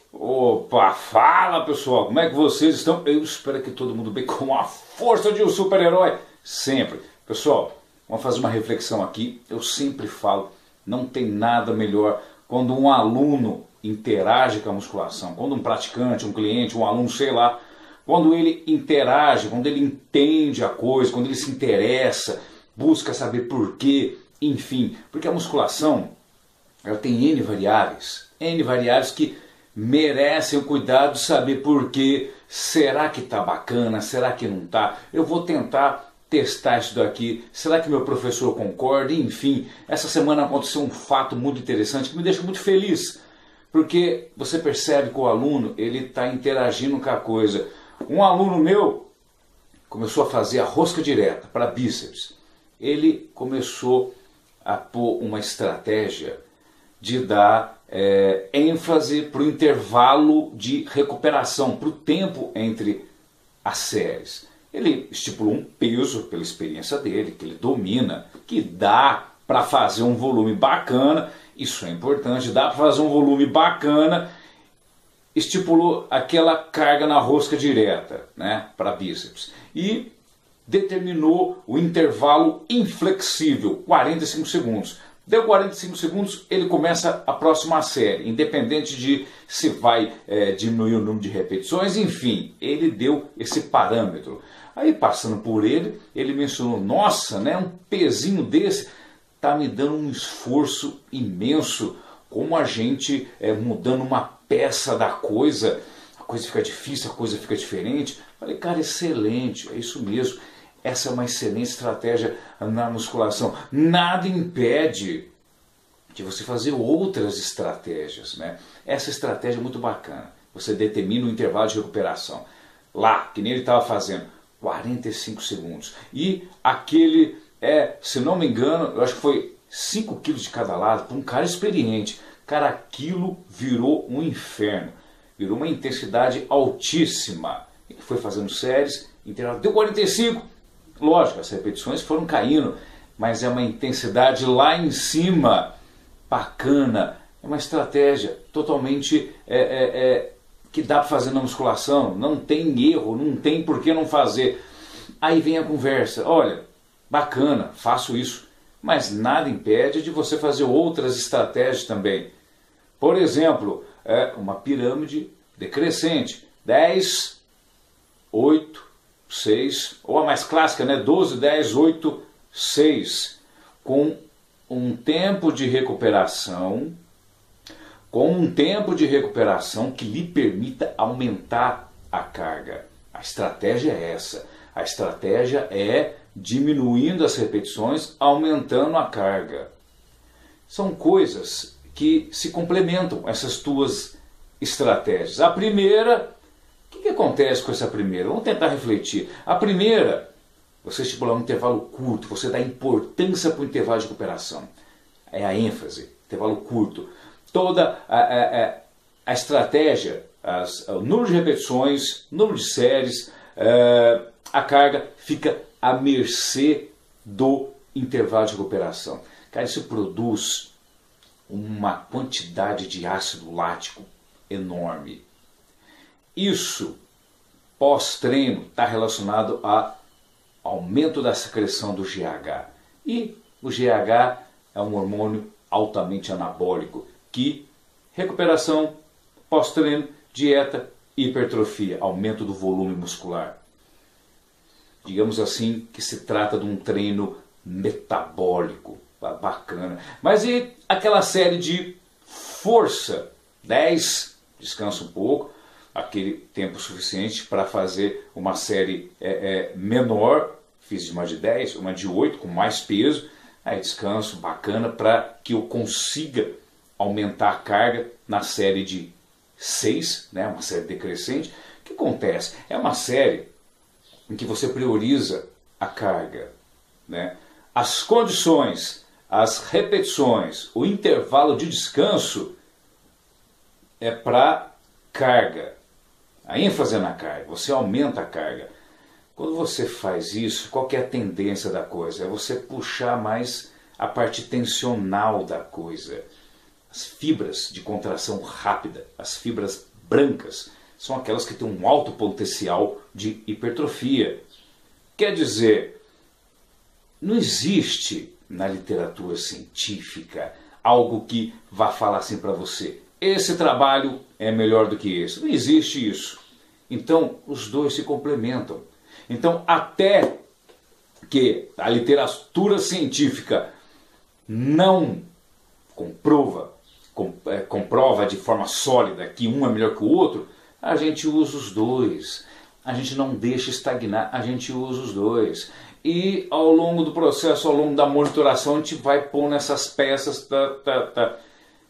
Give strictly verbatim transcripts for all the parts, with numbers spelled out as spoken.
Opa, fala pessoal, como é que vocês estão? Eu espero que todo mundo bem, com a força de um super-herói, sempre. Pessoal, vamos fazer uma reflexão aqui. Eu sempre falo, não tem nada melhor quando um aluno interage com a musculação, quando um praticante, um cliente, um aluno, sei lá, quando ele interage, quando ele entende a coisa, quando ele se interessa, busca saber por quê, enfim, porque a musculação, ela tem N variáveis, N variáveis que merecem o cuidado de saber por quê. Será que tá bacana? Será que não tá? Eu vou tentar testar isso daqui. Será que meu professor concorda? Enfim, essa semana aconteceu um fato muito interessante que me deixa muito feliz. Porque você percebe que o aluno ele está interagindo com a coisa. Um aluno meu começou a fazer a rosca direta para bíceps. Ele começou a pôr uma estratégia de dar é, ênfase para o intervalo de recuperação, para o tempo entre as séries. Ele estipulou um peso pela experiência dele, que ele domina, que dá para fazer um volume bacana, isso é importante, dá para fazer um volume bacana, estipulou aquela carga na rosca direta, né, para bíceps, e determinou o intervalo inflexível, quarenta e cinco segundos. Deu quarenta e cinco segundos, ele começa a próxima série, independente de se vai é, diminuir o número de repetições, enfim, ele deu esse parâmetro. Aí passando por ele, ele mencionou, nossa, né, um pezinho desse está me dando um esforço imenso, como a gente é, mudando uma peça da coisa, a coisa fica difícil, a coisa fica diferente. Falei, cara, excelente, é isso mesmo. Essa é uma excelente estratégia na musculação. Nada impede de você fazer outras estratégias, né? Essa estratégia é muito bacana. Você determina o intervalo de recuperação. Lá, que nem ele estava fazendo, quarenta e cinco segundos. E aquele, é, se não me engano, eu acho que foi cinco quilos de cada lado, para um cara experiente. Cara, aquilo virou um inferno. Virou uma intensidade altíssima. Ele foi fazendo séries, intervalo, deu quarenta e cinco. Lógico, as repetições foram caindo, mas é uma intensidade lá em cima, bacana, é uma estratégia totalmente é, é, é, que dá para fazer na musculação, não tem erro, não tem por que não fazer. Aí vem a conversa, olha, bacana, faço isso, mas nada impede de você fazer outras estratégias também. Por exemplo, é, uma pirâmide decrescente, dez, oito, seis, ou a mais clássica, né? doze, dez, oito, seis, com um tempo de recuperação, com um tempo de recuperação que lhe permita aumentar a carga. A estratégia é essa, a estratégia é diminuindo as repetições, aumentando a carga. São coisas que se complementam, essas duas estratégias. A primeira, o que, que acontece com essa primeira? Vamos tentar refletir. A primeira, você estipular um intervalo curto, você dá importância para o intervalo de recuperação. É a ênfase, intervalo curto. Toda a, a, a estratégia, as, o número de repetições, número de séries, a, a carga fica à mercê do intervalo de recuperação. Cara, isso produz uma quantidade de ácido lático enorme. Isso, pós-treino, está relacionado ao aumento da secreção do G H. E o G H é um hormônio altamente anabólico, que recuperação, pós-treino, dieta, hipertrofia, aumento do volume muscular. Digamos assim que se trata de um treino metabólico, bacana. Mas e aquela série de força? dez, descansa um pouco, aquele tempo suficiente para fazer uma série é, é, menor, fiz uma de dez, uma de oito, com mais peso, aí descanso, bacana, para que eu consiga aumentar a carga na série de seis, né, uma série decrescente. O que acontece? É uma série em que você prioriza a carga, né? As condições, as repetições, o intervalo de descanso é para carga. A ênfase é na carga, você aumenta a carga. Quando você faz isso, qual que é a tendência da coisa? É você puxar mais a parte tensional da coisa. As fibras de contração rápida, as fibras brancas são aquelas que têm um alto potencial de hipertrofia. Quer dizer, não existe na literatura científica algo que vá falar assim para você: esse trabalho é melhor do que esse. Não existe isso. Então, os dois se complementam. Então, até que a literatura científica não comprova, com, é, comprova de forma sólida que um é melhor que o outro, a gente usa os dois. A gente não deixa estagnar, a gente usa os dois. E ao longo do processo, ao longo da monitoração, a gente vai pondo essas peças. Tá, tá, tá.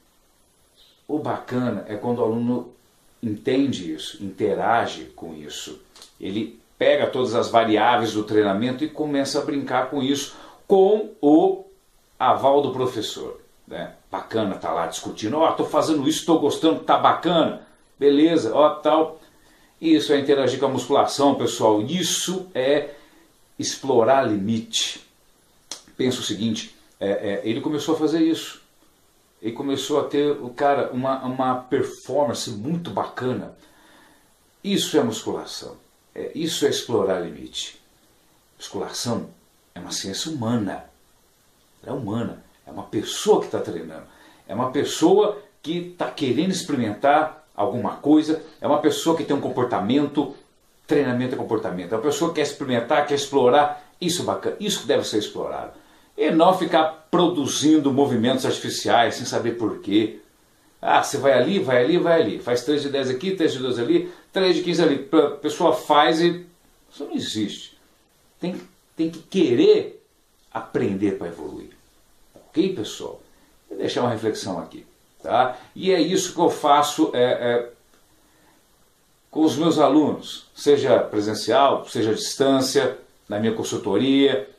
O bacana é quando o aluno entende isso, interage com isso. Ele pega todas as variáveis do treinamento e começa a brincar com isso, com o aval do professor. Né? Bacana, tá lá discutindo, ó, oh, tô fazendo isso, tô gostando, tá bacana, beleza, ó, tal. Isso é interagir com a musculação, pessoal. Isso é explorar limite. Pensa o seguinte, é, é, ele começou a fazer isso. Ele começou a ter, o cara, uma, uma performance muito bacana. Isso é musculação. É, isso é explorar limite. Musculação é uma ciência humana. É humana. É uma pessoa que está treinando. É uma pessoa que está querendo experimentar alguma coisa. É uma pessoa que tem um comportamento. Treinamento é comportamento. É uma pessoa que quer experimentar, quer explorar. Isso é bacana. Isso que deve ser explorado. E não ficar produzindo movimentos artificiais sem saber porquê. Ah, você vai ali, vai ali, vai ali. Faz três de dez aqui, três de doze ali, três de quinze ali. A pessoa faz e... Isso não existe. Tem, tem que querer aprender para evoluir. Ok, pessoal? Vou deixar uma reflexão aqui. Tá? E é isso que eu faço é, é, com os meus alunos. Seja presencial, seja à distância, na minha consultoria.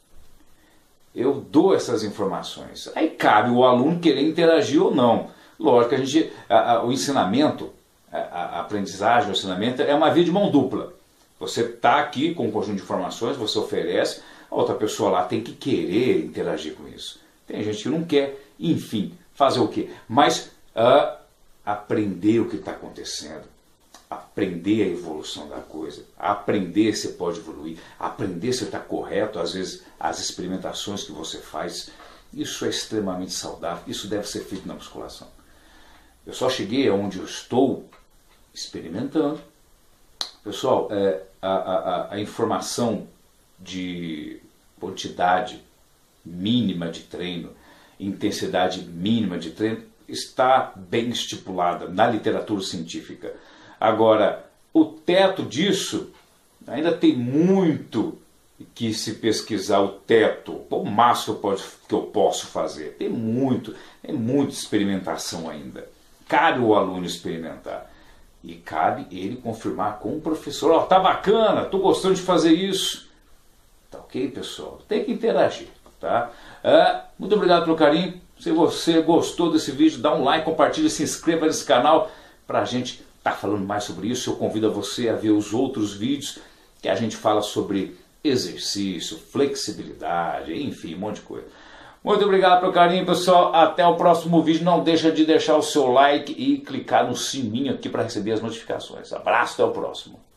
Eu dou essas informações. Aí cabe o aluno querer interagir ou não. Lógico que a gente, a, a, o ensinamento, a, a aprendizagem, o ensinamento é uma via de mão dupla. Você está aqui com um conjunto de informações, você oferece, a outra pessoa lá tem que querer interagir com isso. Tem gente que não quer, enfim, fazer o quê? Mas uh, aprender o que está acontecendo. Aprender a evolução da coisa, aprender se pode evoluir, aprender se está correto, às vezes, as experimentações que você faz. Isso é extremamente saudável, isso deve ser feito na musculação. Eu só cheguei aonde eu estou experimentando. Pessoal, é, a, a, a informação de quantidade mínima de treino, intensidade mínima de treino, está bem estipulada na literatura científica. Agora, o teto disso, ainda tem muito que se pesquisar o teto, o máximo que eu, pode, que eu posso fazer. Tem muito, tem muita experimentação ainda. Cabe o aluno experimentar. E cabe ele confirmar com o professor, ó, oh, tá bacana, tô gostando de fazer isso. Tá ok, pessoal? Tem que interagir, tá? Ah, muito obrigado pelo carinho. Se você gostou desse vídeo, dá um like, compartilha, se inscreva nesse canal pra gente tá falando mais sobre isso. Eu convido a você a ver os outros vídeos que a gente fala sobre exercício, flexibilidade, enfim, um monte de coisa. Muito obrigado pelo carinho, pessoal. Até o próximo vídeo. Não deixa de deixar o seu like e clicar no sininho aqui para receber as notificações. Abraço, até o próximo.